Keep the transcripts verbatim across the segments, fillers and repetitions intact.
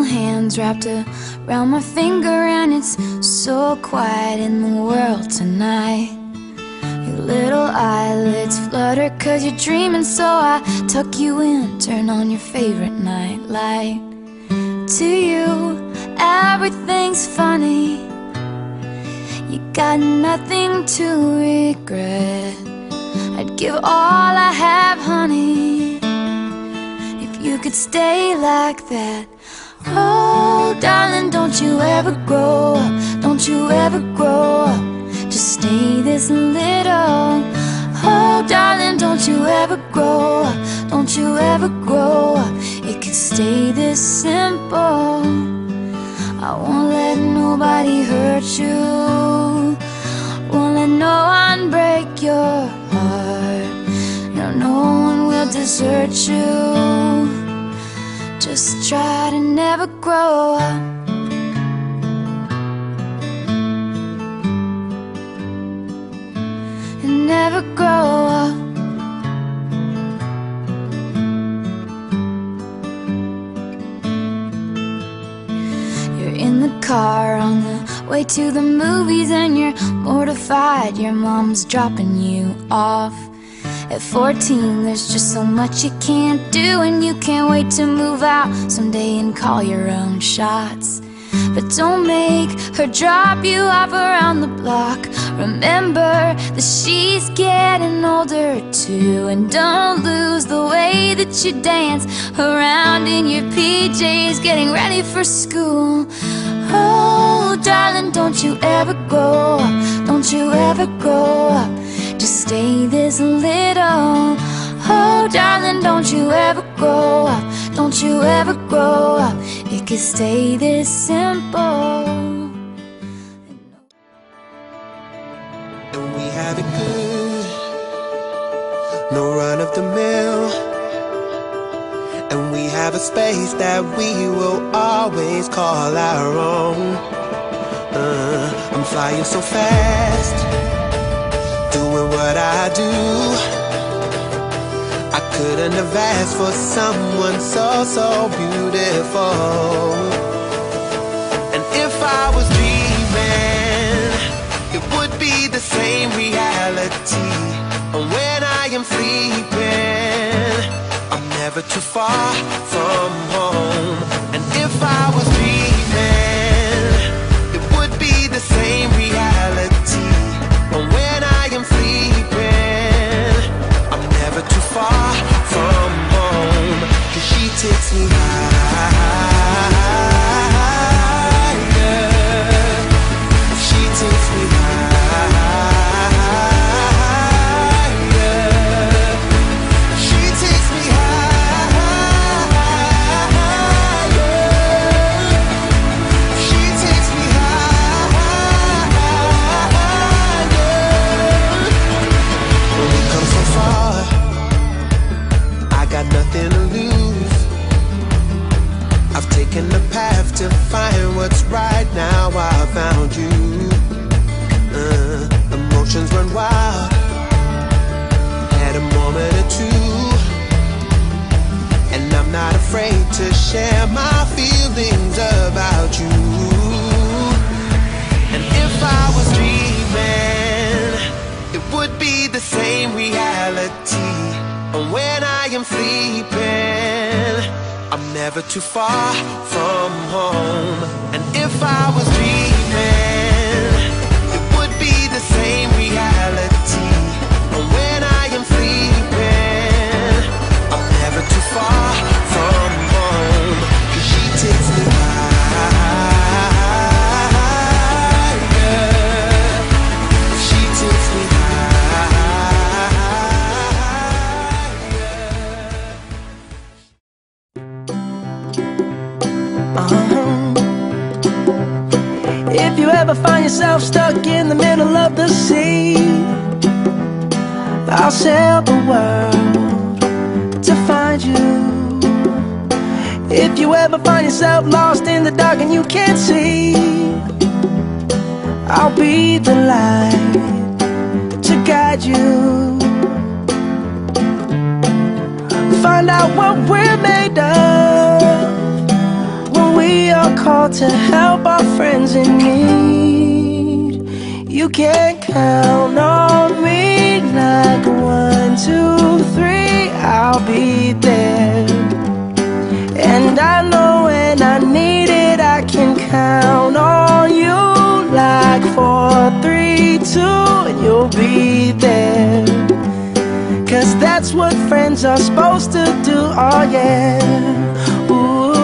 little hands wrapped around my finger, and it's so quiet in the world tonight. Your little eyelids flutter 'cause you're dreaming, so I tuck you in, turn on your favorite night light. To you, everything's funny. You got nothing to regret. I'd give all I have, honey, if you could stay like that. Oh, darling, don't you ever grow up, don't you ever grow up, just stay this little. Oh, darling, don't you ever grow up, don't you ever grow up, it could stay this simple. I won't let nobody hurt you, won't let no one break your heart. No, no one will desert you. Just try to never grow up. And never grow up. You're in the car on the way to the movies, and you're mortified your mom's dropping you off. At fourteen, there's just so much you can't do, and you can't wait to move out someday and call your own shots. But don't make her drop you off around the block. Remember that she's getting older too, and don't lose the way that you dance around in your P Js getting ready for school. Oh, darling, don't you ever grow up, don't you ever grow up, just stay this little. Oh, darling, don't you ever grow up, don't you ever grow up, it could stay this simple. And we have it good, no run of the mill, and we have a space that we will always call our own. uh, I'm flying so fast, doing what I do. I couldn't have asked for someone so, so beautiful. And if I was dreaming, it would be the same reality. And when I am sleeping, I'm never too far from home. And if I was dreaming, it would be the same reality. And when I am sleeping, I'm never too far from home. 'Cause she takes me higher, she takes me higher, she takes me higher, she takes me higher. When we come so far, I got nothing to lose. I've taken the path to find what's right. Now I found you. uh, Emotions run wild, had a moment or two, and I'm not afraid to share my feelings about you. And if I was dreaming, it would be the same reality. And when I am sleeping, I'm never too far from home. And if I was dreaming, it would be the same reality. And when I am sleeping, I'm never too far from home. 'Cause she takes me higher, she takes me If you ever find yourself stuck in the middle of the sea, I'll sail the world to find you. If you ever find yourself lost in the dark and you can't see, I'll be the light to guide you. Find out what we're made of when we called to help our friends in need. You can count on me like one, two, three, I'll be there. And I know when I need it, I can count on you like four, three, two, and you'll be there. Cause that's what friends are supposed to do, oh yeah. Ooh,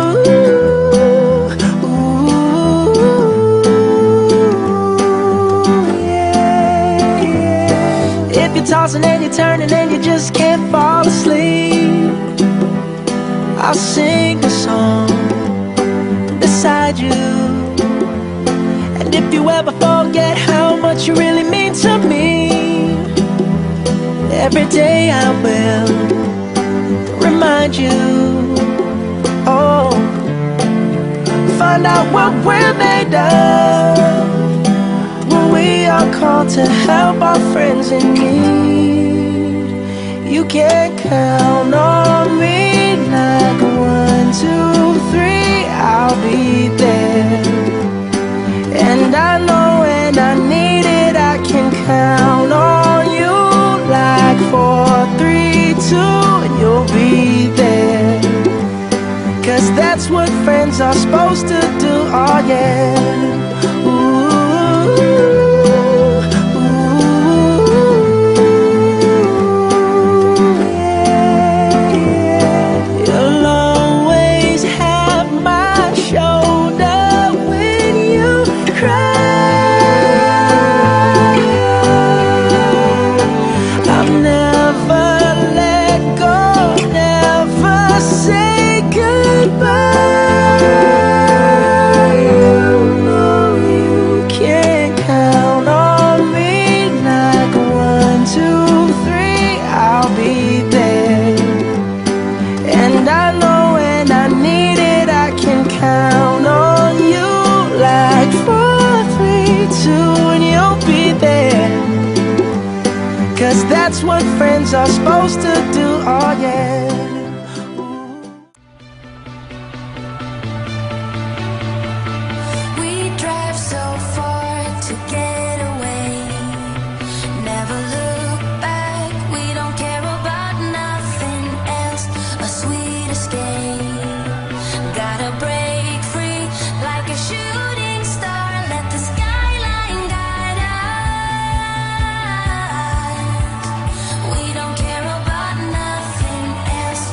ooh, yeah, yeah. If you're tossing and you're turning and you just can't fall asleep, I'll sing a song beside you. And if you ever forget how much you really mean to me, every day I will remind you. Oh, find out what we're made of when we are called to help our friends in need. You can count on me like one, two, three, I'll be there. And I know when I need it, I can count on you like four, three, two, and you'll be there. Cause that's what friends are supposed to do, oh yeah. Ooh, ooh, yeah, yeah. You'll always have my shoulder when you cry. I'll never let go, never say goodbye. You know you can count on me like one, two, three, I'll be there. And I know when I need it, I can count on you like four, three, two, and you'll be there. Cause that's what friends are supposed to do, oh yeah. We drive so far to get away, never look back, we don't care about nothing else, a sweet escape. Gotta break free like a shooting star, let the skyline guide us. We don't care about nothing else,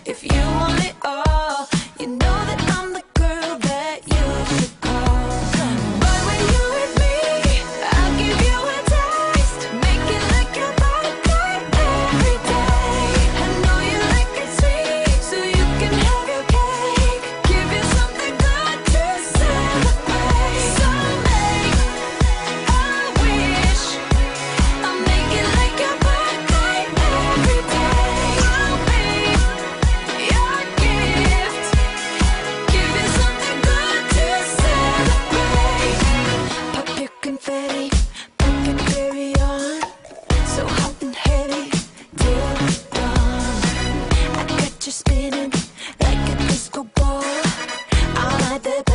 If you want it all, you know that I'm the girl that you should call. But when you're with me, I'll give you a taste, make it like your birthday every day. I know you like it sweet, so you can have your cake. Give you something good to celebrate. So make a wish, I'll make it like your birthday every day. I'll be your gift, give you something good to celebrate. Pop your confetti, pop your carry on, so hot and heavy till dawn. I got you spinning like a disco ball. I'll light the